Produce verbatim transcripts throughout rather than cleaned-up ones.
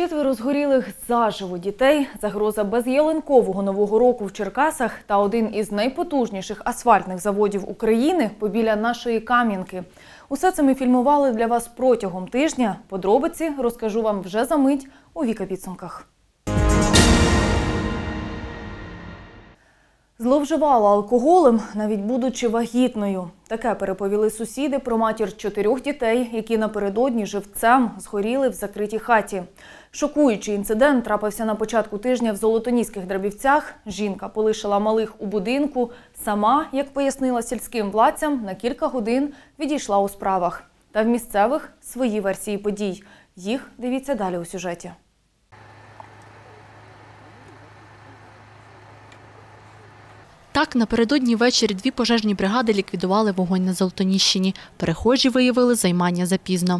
Четверо згорілих заживо дітей, загроза безялинкового Нового року в Черкасах та один із найпотужніших асфальтних заводів України побіля нашої Кам'янки. Усе це ми фільмували для вас протягом тижня. Подробиці розкажу вам вже за мить у Віка-підсумках. Зловживала алкоголем, навіть будучи вагітною. Таке переповіли сусіди про матір чотирьох дітей, які напередодні живцем згоріли в закритій хаті. Шокуючий інцидент трапився на початку тижня в Золотоніських Драбівцях. Жінка полишила малих у будинку. Сама, як пояснила сільським владцям, на кілька годин відійшла у справах. Та в місцевих свої версії подій. Їх дивіться далі у сюжеті. Так, напередодні ввечері дві пожежні бригади ліквідували вогонь на Золотоніщині. Перехожі виявили займання запізно.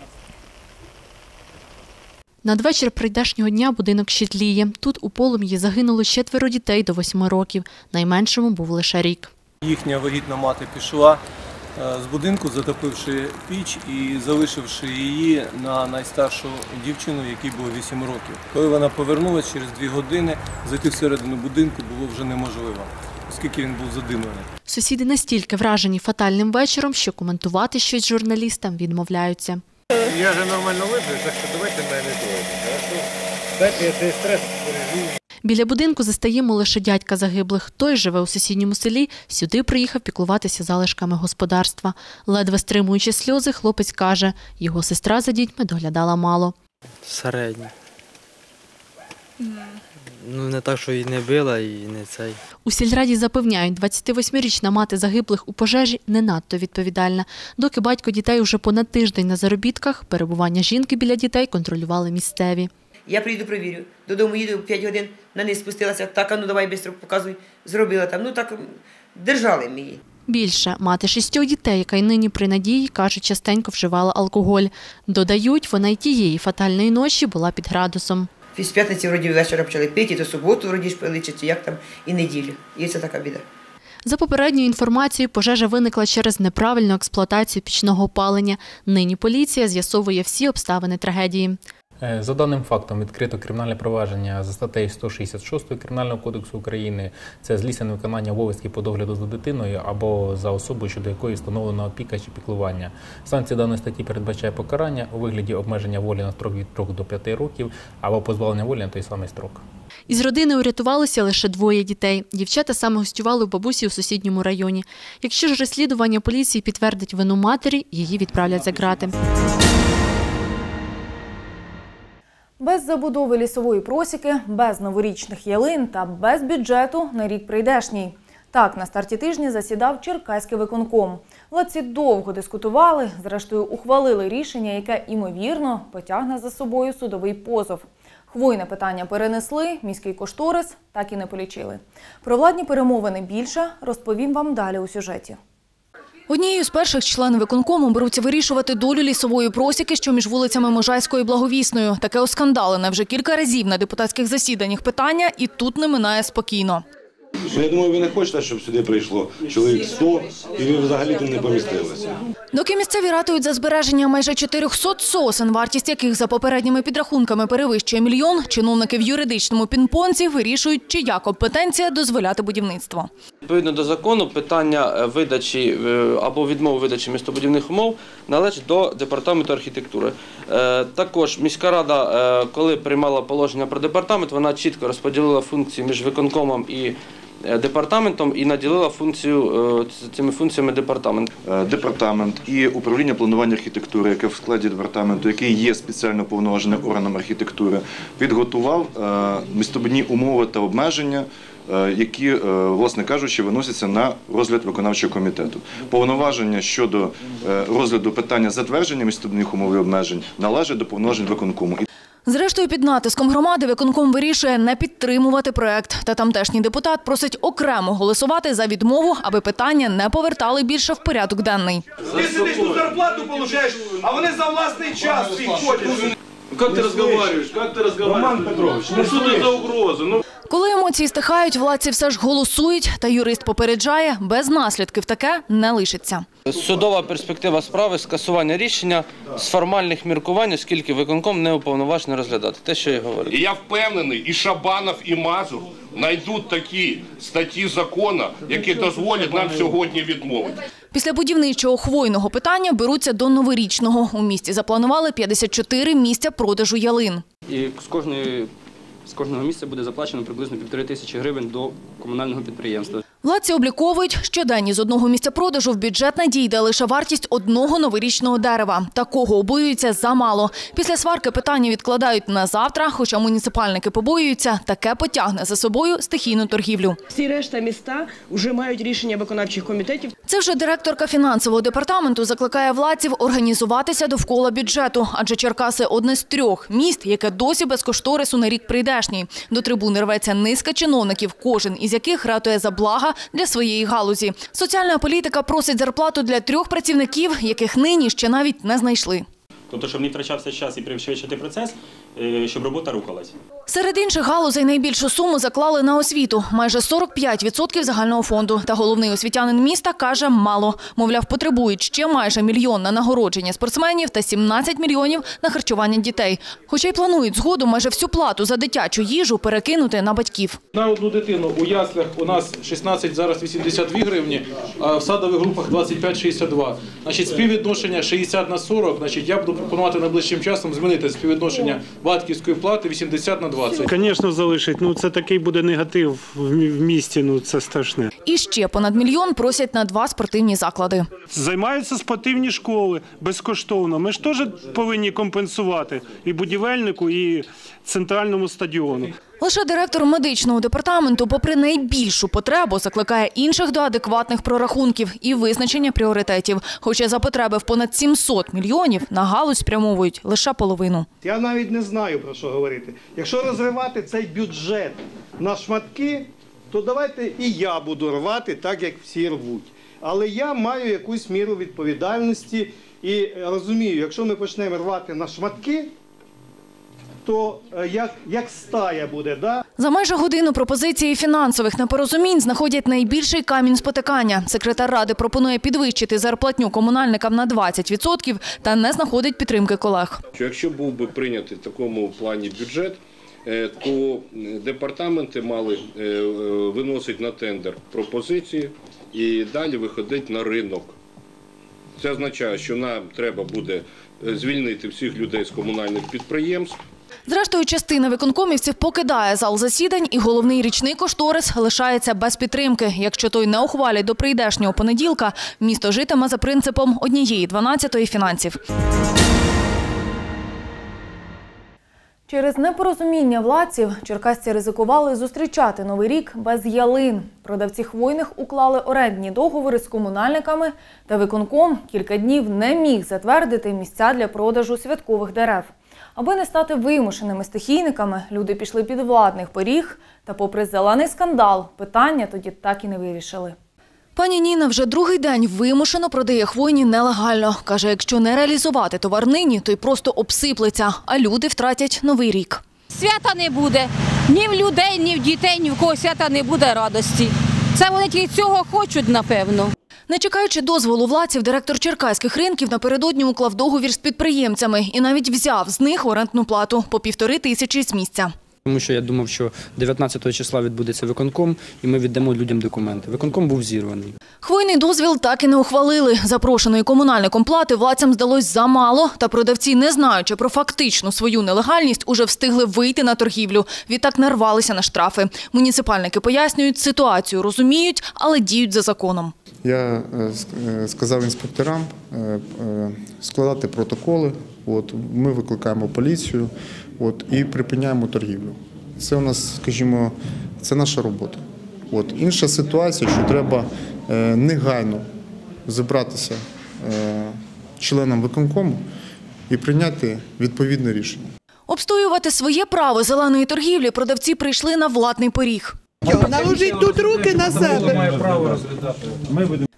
Надвечір прийдешнього дня будинок ще тліє. Тут у полум'ї загинуло четверо дітей до восьми років. Найменшому був лише рік. Їхня вагітна мати пішла з будинку, затопивши піч і залишивши її на найстаршу дівчину, якій було вісім років. Коли вона повернулася через дві години, зайти всередину будинку було вже неможливо, оскільки він був задимлений. Сусіди настільки вражені фатальним вечором, що коментувати щось журналістам відмовляються. Я же нормально випив, так що давайте мене не трогайте. Дайте я цей стрес пережив. Біля будинку застаємо лише дядька загиблих. Той живе у сусідньому селі, сюди приїхав піклуватися залишками господарства. Ледве стримуючи сльози, хлопець каже, його сестра за дітьми доглядала мало. Середньо. Mm. Ну, не так, що і не била, і не цей. У сільраді запевняють, двадцятивосьмирічна мати загиблих у пожежі не надто відповідальна. Доки батько дітей уже понад тиждень на заробітках, перебування жінки біля дітей контролювали місцеві. Я прийду, перевірю. Додому їду, п'ять годин, на низ спустилася. Так, а ну давай швидко показуй. Зробила там. Ну так, держали ми її. Більше. Мати шістьох дітей, яка й нині при надії, кажуть, частенько вживала алкоголь. Додають, вона й тієї фатальної ночі була під градусом. З п'ятниці вроді вечора почали пити, то суботу вроді ж пили, чи як там, і неділю. І це така біда. За попередньою інформацією, пожежа виникла через неправильну експлуатацію пічного опалення. Нині поліція з'ясовує всі обставини трагедії. За даним фактом відкрито кримінальне провадження за статтею сто шістдесят шість Кримінального кодексу України. Це злісне невиконання обов'язків по догляду за дитиною або за особою, щодо якої встановлена опіка чи піклування. Санкція даної статті передбачає покарання у вигляді обмеження волі на строк від трьох до п'яти років або позбавлення волі на той самий строк. Із родини урятувалося лише двоє дітей. Дівчата саме гостювали у бабусі у сусідньому районі. Якщо ж розслідування поліції підтвердить вину матері, її відправлять за ґрати. Без забудови лісової просіки, без новорічних ялин та без бюджету на рік прийдешній. Так, на старті тижня засідав Черкаський виконком. Владці довго дискутували, зрештою ухвалили рішення, яке, імовірно, потягне за собою судовий позов. Хвойне питання перенесли, міський кошторис так і не полічили. Про владні перемовини більше розповім вам далі у сюжеті. Однією з перших члени виконкому беруться вирішувати долю лісової просіки, що між вулицями Можайською і Благовісною. Таке оскандалене вже кілька разів на депутатських засіданнях питання і тут не минає спокійно. Я думаю, ви не хочете, щоб сюди прийшло чоловік сто, і ви взагалі тут не помістилися. Доки місцеві ратують за збереження майже чотирьохсот сосен, вартість яких за попередніми підрахунками перевищує мільйон, чиновники в юридичному пінг-понзі вирішують, чия компетенція дозволяти будівництво. Відповідно до закону, питання видачі або відмови видачі містобудівних умов належить до департаменту архітектури. Також міська рада, коли приймала положення про департамент, вона чітко розподілила функції між виконкомом і департаментом і наділила функцію цими функціями департамент. Департамент і управління планування архітектури, яке в складі департаменту, який є спеціально повноваженим органом архітектури, підготував містобудівні умови та обмеження, які, власне кажучи, виносяться на розгляд виконавчого комітету. Повноваження щодо розгляду питання затвердження містобудівних умов і обмежень належать до повноважень виконкому. Зрештою, під натиском громади виконком вирішує не підтримувати проект. Та тамтешній депутат просить окремо голосувати за відмову, аби питання не повертали більше в порядок денний. Ти сидиш тут зарплату получаєш, а вони за власний час всіх ходять. Как ты разговариваешь? Как ты разговариваешь? Роман Петрович, ну что ты за угрозы? Ну... Коли емоції стихають, владці все ж голосують, та юрист попереджає, без наслідків таке не лишиться. Судова перспектива справи – скасування рішення з формальних міркувань, оскільки виконком не уповноважений розглядати. Те, що я говорю. І я впевнений, і Шабанов, і Мазур знайдуть такі статті закону, які дозволять нам сьогодні відмовити. Після будівничого хвойного питання беруться до новорічного. У місті запланували п'ятдесят чотири місця продажу ялин. І з кожної З кожного місця буде заплачено приблизно півтори тисячі гривень до комунального підприємства. Владці обліковують, щоденно з одного місця продажу в бюджет надійде лише вартість одного новорічного дерева. Такого обоюються замало. Після сварки питання відкладають на завтра, хоча муніципальники побоюються, таке потягне за собою стихійну торгівлю. Всі решта міста вже мають рішення виконавчих комітетів. Це вже директорка фінансового департаменту закликає владців організуватися довкола бюджету, адже Черкаси – одне з трьох міст, яке досі без кошторису на рік прийдешній. До трибуни рветься низка чиновників, кожен із яких ратує за блага для своєї галузі. Соціальна політика просить зарплату для трьох працівників, яких нині ще навіть не знайшли. Тобто, щоб не втрачався час і пришвидшити процес, щоб робота рухалась. Серед інших галузей найбільшу суму заклали на освіту – майже сорок п'ять відсотків загального фонду. Та головний освітянин міста каже – мало. Мовляв, потребують ще майже мільйон на нагородження спортсменів та сімнадцять мільйонів на харчування дітей. Хоча й планують згодом майже всю плату за дитячу їжу перекинути на батьків. На одну дитину у яслях у нас шістнадцять, зараз вісімдесят дві гривні, а в садових групах двадцять п'ять - шістдесят два. Значить, співвідношення шістдесят на сорок, значить, я буду пропонувати найближчим часом змінити співвідношення батьківської плати вісімдесят на двадцять. Звісно, залишить. Ну, це такий буде негатив в місті, ну, це страшне. І ще понад мільйон просять на два спортивні заклади. Займаються спортивні школи безкоштовно. Ми ж теж повинні компенсувати і будівельнику, і центральному стадіону. Лише директор медичного департаменту, попри найбільшу потребу, закликає інших до адекватних прорахунків і визначення пріоритетів. Хоча за потреби в понад сімсот мільйонів на галузь спрямовують лише половину. Я навіть не знаю, про що говорити. Якщо розривати цей бюджет на шматки, то давайте і я буду рвати так, як всі рвуть. Але я маю якусь міру відповідальності і розумію, якщо ми почнемо рвати на шматки, то як, як стая буде, да? За майже годину пропозиції фінансових непорозумінь знаходять найбільший камінь спотикання. Секретар Ради пропонує підвищити зарплатню комунальникам на двадцять відсотків та не знаходить підтримки колег. Якщо був би прийнятий в такому плані бюджет, то департаменти мали виносити на тендер пропозиції і далі виходити на ринок. Це означає, що нам треба буде звільнити всіх людей з комунальних підприємств. Зрештою, частина виконкомівців покидає зал засідань і головний річний кошторис лишається без підтримки. Якщо той не ухвалять до прийдешнього понеділка, місто житиме за принципом однієї дванадцятої фінансів. Через непорозуміння владців черкасці ризикували зустрічати Новий рік без ялин. Продавці хвойних уклали орендні договори з комунальниками, та виконком кілька днів не міг затвердити місця для продажу святкових дерев. Аби не стати вимушеними стихійниками, люди пішли під владних поріг, та попри зелений скандал, питання тоді так і не вирішили. Пані Ніна вже другий день вимушено продає хвойні нелегально. Каже, якщо не реалізувати товар нині, то й просто обсиплеться, а люди втратять Новий рік. Свята не буде. Ні в людей, ні в дітей, ні в кого свята не буде радості. Це вони тільки цього хочуть, напевно. Не чекаючи дозволу владців, директор черкаських ринків напередодні уклав договір з підприємцями і навіть взяв з них орендну плату по півтори тисячі з місця. Тому що я думав, що дев'ятнадцятого числа відбудеться виконком, і ми віддамо людям документи. Виконком був зірваний. Хвойний дозвіл так і не ухвалили. Запрошеної комунальником плати владцям здалось замало, та продавці, не знаючи про фактичну свою нелегальність, уже встигли вийти на торгівлю. Відтак нарвалися на штрафи. Муніципальники пояснюють, ситуацію розуміють, але діють за законом. Я сказав інспекторам складати протоколи, от, ми викликаємо поліцію от, і припиняємо торгівлю. Це у нас, скажімо, це наша робота. От, інша ситуація, що треба негайно зібратися членам виконкому і прийняти відповідне рішення. Обстоювати своє право зеленої торгівлі продавці прийшли на владний поріг. Наложіть тут руки на себе.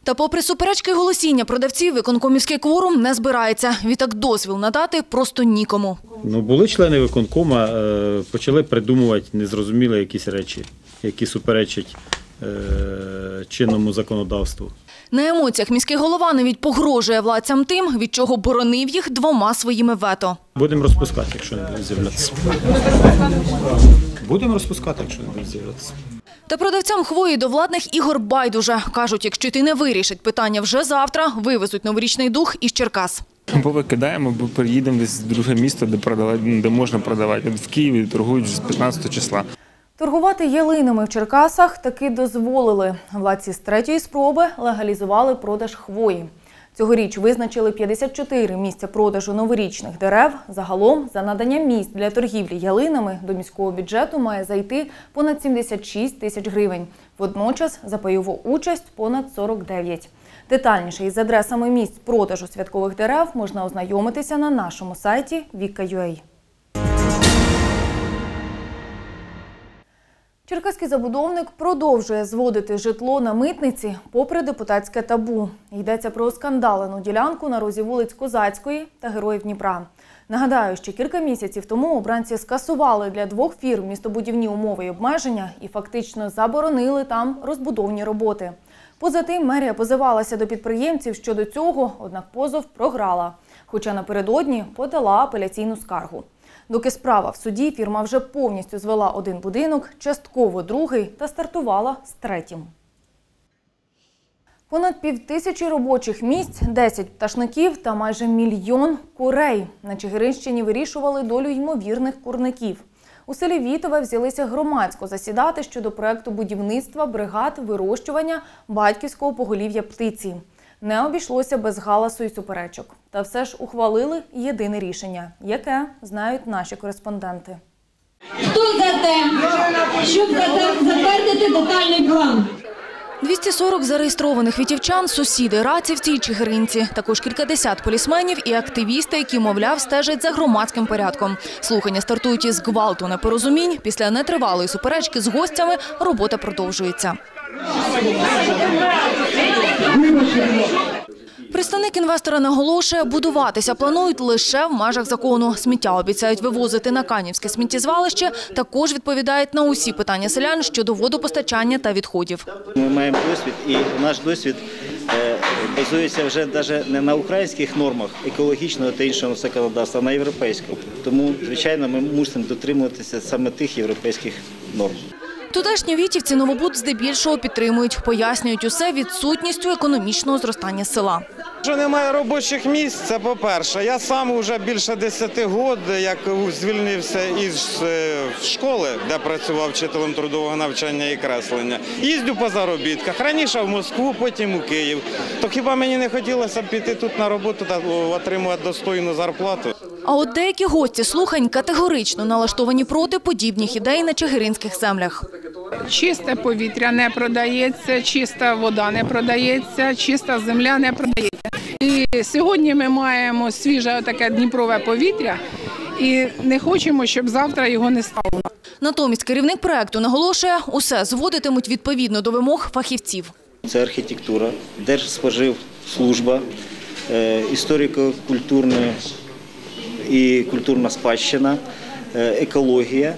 Та попри суперечки й голосіння продавців, виконкомівський кворум не збирається. Відтак дозвіл надати просто нікому. Ну, були члени виконкома, почали придумувати незрозумілі якісь речі, які суперечать чинному законодавству. На емоціях міський голова навіть погрожує владцям тим, від чого боронив їх двома своїми вето. Будемо розпускати, якщо не будуть з'являтися. Будемо розпускати, якщо не будуть з'являтися. Та продавцям хвої до владних ігор байдуже. Кажуть, якщо ті не вирішать питання вже завтра, вивезуть новорічний дух із Черкас. Або викидаємо, або переїдемо десь в друге місто, де, продавати, де можна продавати. От в Києві торгують з п'ятнадцятого числа. Торгувати ялинами в Черкасах таки дозволили. Владці з третьої спроби легалізували продаж хвої. Цьогоріч визначили п'ятдесят чотири місця продажу новорічних дерев. Загалом за надання місць для торгівлі ялинами до міського бюджету має зайти понад сімдесят шість тисяч гривень. Водночас за пайову участь понад сорок дев'ять. Детальніше із адресами місць продажу святкових дерев можна ознайомитися на нашому сайті віка крапка ю а. Черкаський забудовник продовжує зводити житло на митниці попри депутатське табу. Йдеться про оскандалену ділянку на розі вулиць Козацької та Героїв Дніпра. Нагадаю, що кілька місяців тому обранці скасували для двох фірм містобудівні умови і обмеження і фактично заборонили там розбудовні роботи. Поза тим, мерія позивалася до підприємців щодо цього, однак позов програла. Хоча напередодні подала апеляційну скаргу. Доки справа в суді, фірма вже повністю звела один будинок, частково другий та стартувала з третім. Понад півтисячі робочих місць, десять пташників та майже мільйон курей. На Чигиринщині вирішували долю ймовірних курників. У селі Вітове взялися громадсько засідати щодо проекту будівництва бригад вирощування батьківського поголів'я птиці. Не обійшлося без галасу і суперечок. Та все ж ухвалили єдине рішення, яке знають наші кореспонденти. Хто за те, щоб затвердити детальний план? двісті сорок зареєстрованих вітівчан – сусіди, рацівці і чигиринці. Також кількадесят полісменів і активісти, які, мовляв, стежать за громадським порядком. Слухання стартують із гвалту непорозумінь. Після нетривалої суперечки з гостями робота продовжується. Представник інвестора наголошує, будуватися планують лише в межах закону. Сміття обіцяють вивозити на Канівське сміттєзвалище, також відповідають на усі питання селян щодо водопостачання та відходів. Ми маємо досвід, і наш досвід базується вже навіть не на українських нормах екологічного та іншого законодавства, а на європейському. Тому, звичайно, ми мусимо дотримуватися саме тих європейських норм. Тутешні вітівці новобуд здебільшого підтримують. Пояснюють усе відсутністю економічного зростання села. Що немає робочих місць, це по-перше. Я сам вже більше десяти років, як звільнився із школи, де працював вчителем трудового навчання і креслення. Їздю по заробітках. Раніше в Москву, потім у Київ. То хіба мені не хотілося б піти тут на роботу та отримувати достойну зарплату? А от деякі гості слухань категорично налаштовані проти подібних ідей на чигиринських землях. Чисте повітря не продається, чиста вода не продається, чиста земля не продається. І сьогодні ми маємо свіже таке дніпрове повітря і не хочемо, щоб завтра його не стало. Натомість керівник проекту наголошує, усе зводитимуть відповідно до вимог фахівців. Це архітектура, Держспоживслужба, історико-культурна і культурна спадщина, екологія,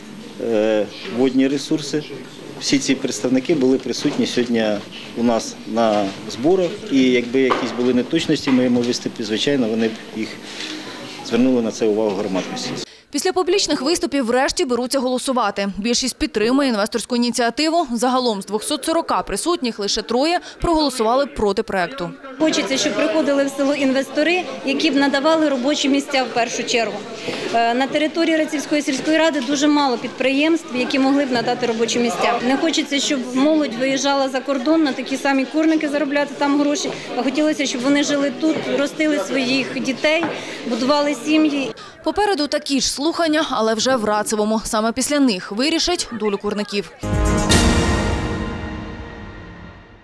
водні ресурси. Всі ці представники були присутні сьогодні у нас на зборах, і якби якісь були неточності в моєму виступі, звичайно, вони б їх звернули на це увагу громадськості. Після публічних виступів врешті беруться голосувати. Більшість підтримує інвесторську ініціативу. Загалом з двохсот сорока присутніх лише троє проголосували проти проекту. Хочеться, щоб приходили в село інвестори, які б надавали робочі місця в першу чергу. На території Рацівської сільської ради дуже мало підприємств, які могли б надати робочі місця. Не хочеться, щоб молодь виїжджала за кордон на такі самі курники заробляти там гроші, а хотілося, щоб вони жили тут, ростили своїх дітей, будували сім'ї. Попереду такі ж слухання, але вже в Рацевому. Саме після них вирішать долю курників.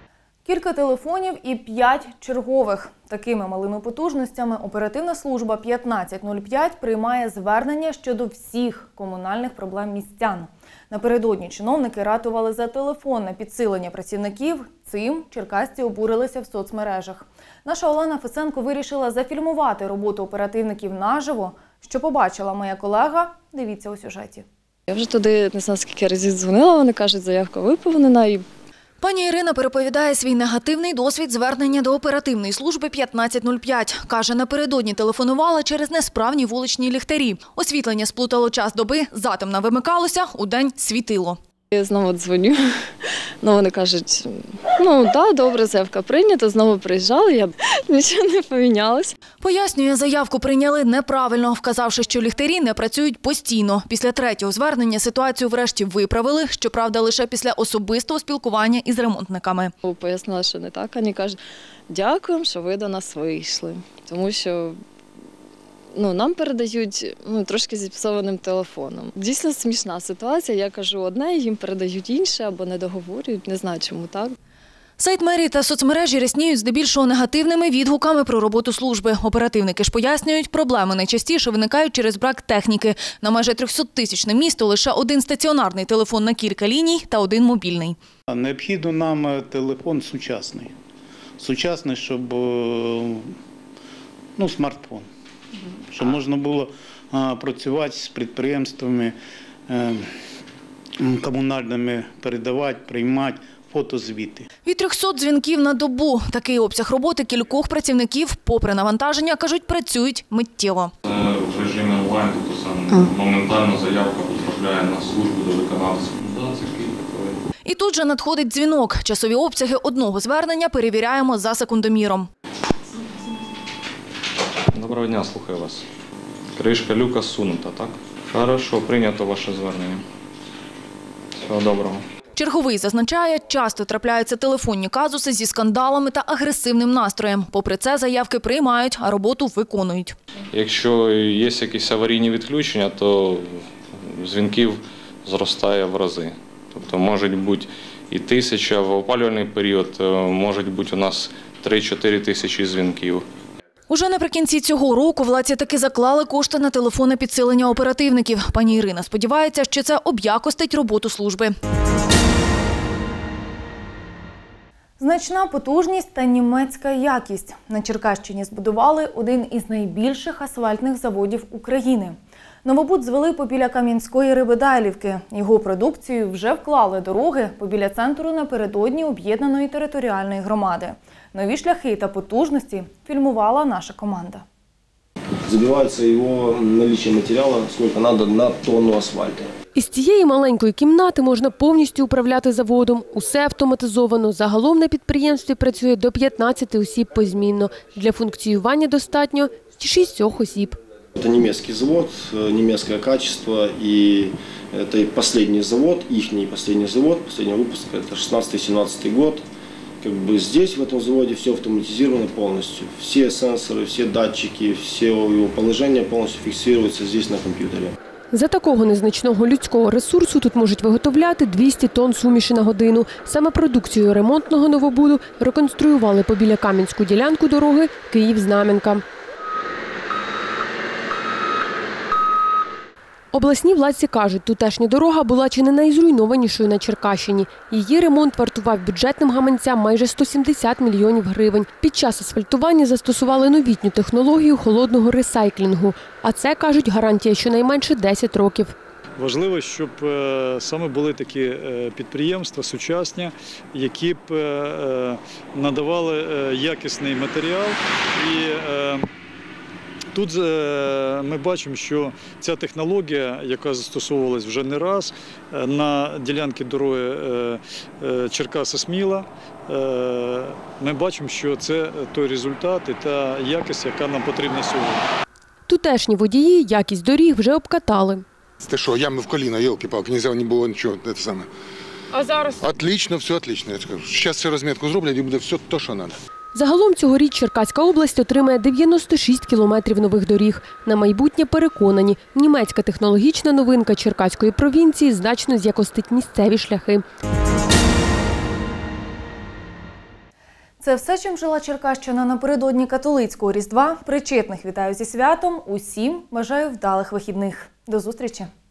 Кілька телефонів і п'ять чергових. Такими малими потужностями оперативна служба п'ятнадцять нуль п'ять приймає звернення щодо всіх комунальних проблем містян. Напередодні чиновники ратували за телефонне підсилення працівників. Цим черкасці обурилися в соцмережах. Наша Олена Фесенко вирішила зафільмувати роботу оперативників наживо. Що побачила моя колега, дивіться у сюжеті. Я вже туди не знаю, скільки разів дзвонила, вони кажуть, заявка виповнена. І... Пані Ірина переповідає свій негативний досвід звернення до оперативної служби п'ятнадцять нуль п'ять. Каже, напередодні телефонувала через несправні вуличні ліхтарі. Освітлення сплутало час доби, затемно вимикалося, удень світило. Я знову дзвоню, ну вони кажуть, ну так, да, добре, заявка прийнята, знову приїжджали, я нічого не помінялось. Пояснює, заявку прийняли неправильно, вказавши, що ліхтарі не працюють постійно. Після третього звернення ситуацію врешті виправили, щоправда, лише після особистого спілкування із ремонтниками. Пояснила, що не так, вони кажуть, дякуємо, що ви до нас вийшли, тому що Ну, нам передають ну, трошки зіпсованим телефоном. Дійсно смішна ситуація. Я кажу одне, їм передають інше або не договорюють. Не знаю, чому так. Сайт мерії та соцмережі рясніють здебільшого негативними відгуками про роботу служби. Оперативники ж пояснюють, проблеми найчастіше виникають через брак техніки. На майже трьохсоттисячне місто лише один стаціонарний телефон на кілька ліній та один мобільний. Необхідно нам телефон сучасний. Сучасний, щоб ну, смартфон. Щоб можна було а, працювати з підприємствами е, комунальними, передавати, приймати фотозвіти. Від трьохсот дзвінків на добу. Такий обсяг роботи кількох працівників, попри навантаження, кажуть, працюють миттєво. В режимі онлайн, тобто саме моментально заявка потрапляє на службу до виконавця. І тут же надходить дзвінок. Часові обсяги одного звернення перевіряємо за секундоміром. Доброго дня, слухаю вас. Кришка люка сунута, так? Хорошо, прийнято ваше звернення. Всього доброго. Черговий зазначає, часто трапляються телефонні казуси зі скандалами та агресивним настроєм. Попри це, заявки приймають, а роботу виконують. Якщо є якісь аварійні відключення, то дзвінків зростає в рази. Тобто, може бути і тисяча, в опалювальний період може бути у нас три-чотири тисячі дзвінків. Уже наприкінці цього року владці таки заклали кошти на телефонне підсилення оперативників. Пані Ірина сподівається, що це об'якостить роботу служби. Значна потужність та німецька якість. На Черкащині збудували один із найбільших асфальтних заводів України. Новобуд звели побіля Кам'янської Рибидайлівки. Його продукцію вже вклали дороги побіля центру напередодні об'єднаної територіальної громади. Нові шляхи та потужності фільмувала наша команда. Забивається його наличие матеріалу, скільки треба на тонну асфальту. Із цієї маленької кімнати можна повністю управляти заводом. Усе автоматизовано. Загалом на підприємстві працює до п'ятнадцяти осіб позмінно. Для функціювання достатньо шістьох осіб. Це німецький завод, німецьке качество, і це останній завод, їхній останній завод, останній випуск, це шістнадцятий-сімнадцятий год. Как бы здесь, в этом заводе, все автоматизировано полностью. Все сенсоры, все датчики, все его положения полностью фиксируются здесь на компьютере. За такого незначного людського ресурсу тут можуть виготовляти двісті тонн суміші на годину. Саме продукцію ремонтного новобуду реконструювали побіля Кам'янську ділянку дороги Київ-Знам'янка. Обласні владці кажуть, тутешня дорога була чи не найзруйнованішою на Черкащині. Її ремонт вартував бюджетним гаманцям майже сто сімдесят мільйонів гривень. Під час асфальтування застосували новітню технологію холодного ресайклінгу. А це, кажуть, гарантія щонайменше десять років. Важливо, щоб саме були такі підприємства сучасні, які б надавали якісний матеріал. І тут ми бачимо, що ця технологія, яка застосовувалась вже не раз, на ділянці дороги Черкаси-Сміла, ми бачимо, що це той результат і та якість, яка нам потрібна сьогодні. Тутешні водії якість доріг вже обкатали. Ти що, ями в коліна, йолки-палки, нельзя, не було нічого, це саме. А зараз? Отлично, все отлично, я скажу. Зараз всю розмітку зроблять і буде все те, що треба. Загалом цьогоріч Черкаська область отримає дев'яносто шість кілометрів нових доріг. На майбутнє переконані, німецька технологічна новинка Черкаської провінції значно з'якостить місцеві шляхи. Це все, чим жила Черкащина напередодні католицького Різдва. Причетних вітаю зі святом. Усім бажаю вдалих вихідних. До зустрічі!